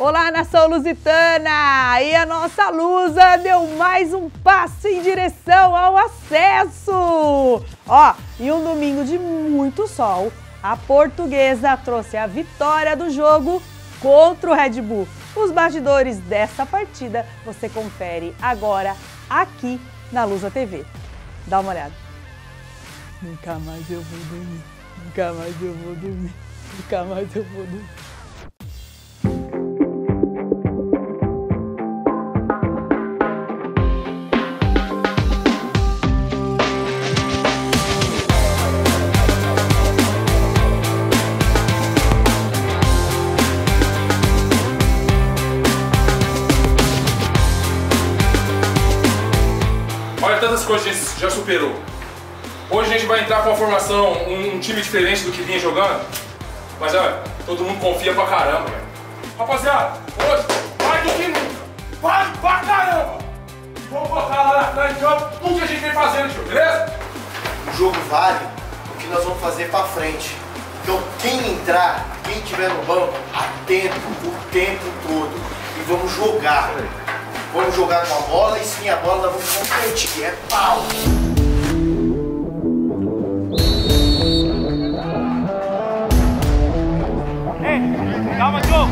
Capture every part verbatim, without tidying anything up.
Olá, nação lusitana! E a nossa Lusa deu mais um passo em direção ao acesso! Ó, e um domingo de muito sol, a Portuguesa trouxe a vitória do jogo contra o Red Bull. Os bastidores dessa partida você confere agora aqui na Lusa T V. Dá uma olhada. Nunca mais eu vou dormir, nunca mais eu vou dormir, nunca mais eu vou dormir. Olha tantas coisas que a gente já superou. Hoje a gente vai entrar com uma formação, um, um time diferente do que vinha jogando. Mas olha, todo mundo confia pra caramba, velho. Rapaziada, hoje vai do que nunca. Vai pra caramba! E vamos colocar lá na frente de campo tudo que a gente vem fazendo, tio, beleza? O jogo vale o que nós vamos fazer pra frente. Então quem entrar, quem estiver no banco, atento o tempo todo. E vamos jogar. Vamos jogar com a bola e sem a bola nós vamos competir. É pau! Ei, calma, Joe!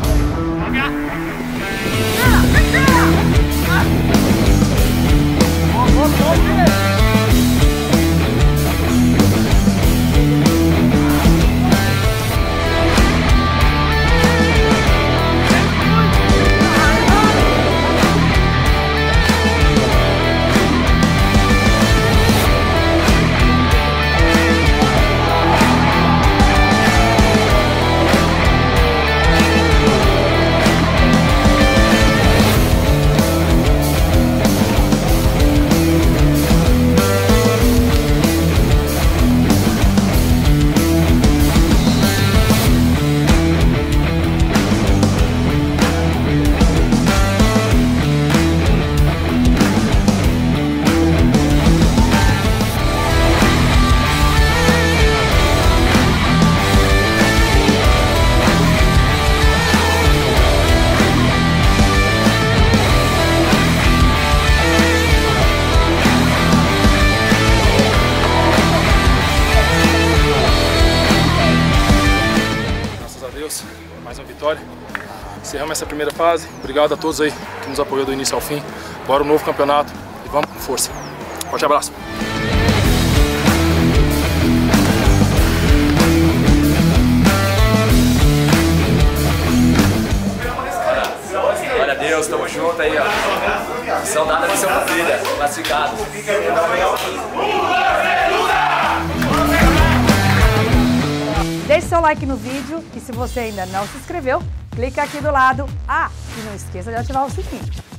Mais uma vitória. Encerramos essa primeira fase. Obrigado a todos aí que nos apoiou do início ao fim. Bora um novo campeonato e vamos com força. Forte abraço. Glória a Deus, tamo junto aí, ó. Saudade da missão cumprida, classificado. Deixe seu like no vídeo e se você ainda não se inscreveu, clica aqui do lado. Ah, e não esqueça de ativar o sininho.